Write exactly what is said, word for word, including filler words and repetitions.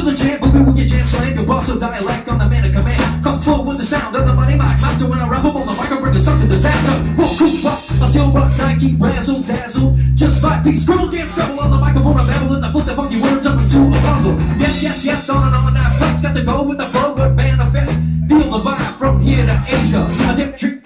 the jam, boogie woogie jam slam. Your boss of dialect on the man of command. Come flow with the sound of the money mic. Master when I rap up on the mic, I bring the something disaster. Roll cool box, I still rock Nike, razzle dazzle. Just five piece, scribble jam, scribble on the microphone. I'm babbling, I flip the funky words up into a puzzle. Yes, yes, yes, on and on that flex. Got to go with the flow, good manifest. Feel the vibe from here to Asia. A dip trick